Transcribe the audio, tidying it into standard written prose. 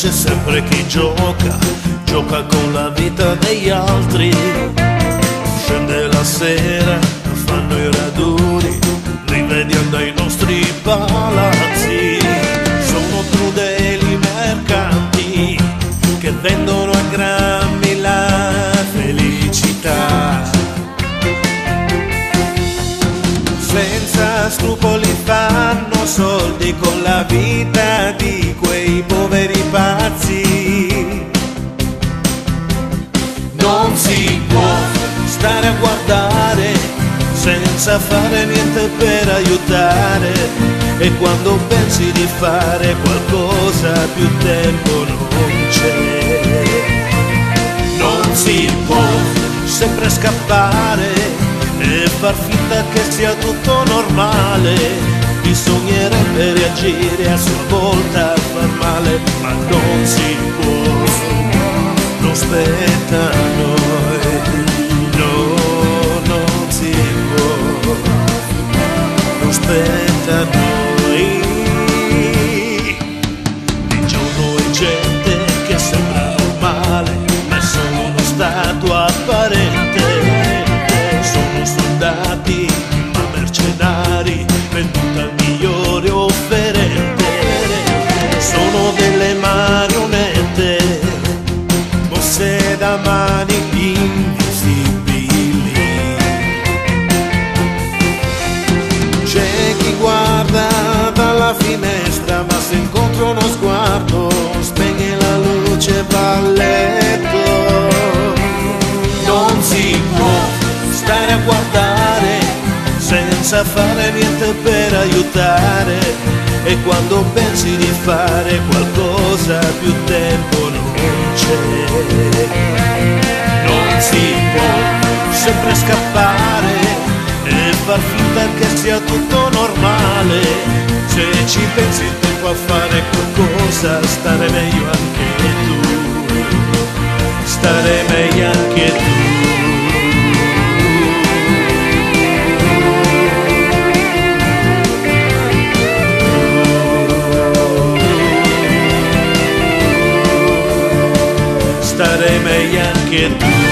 c'è sempre chi gioca, gioca con la vita degli altri. Scende la sera, fanno i raduni, li vediamo dai nostri palazzi. Sono crudeli mercanti che vendono a grammi la felicità. Senza scrupoli fanno soldi con la vita di quei poveri pazzi. Non si può stare a guardare senza fare niente per aiutare, e quando pensi di fare qualcosa più tempo non c'è. Non si può sempre scappare e far finta che sia tutto normale. Bisognerebbe reagire a sua volta a far male, ma non si può, non spetta a noi. No, non si può, non spetta a noi. Di giorno è gente che sembra normale, ma è solo uno stato apparente. Sono soldati ma mercenari, venduti al migliore offerente. Sono delle marionette mosse da mani invisibili. C'è chi guarda dalla finestra, ma se incontra uno sguardo spegne la luce e va a letto. Non si può stare a guardare senza fare niente per aiutare, e quando pensi di fare qualcosa più tempo non c'è. Non si può sempre scappare e far finta che sia tutto normale. Se ci pensi il tempo a fare qualcosa, stare meglio anche tu, stare meglio anche tu. Stare meglio anche tu.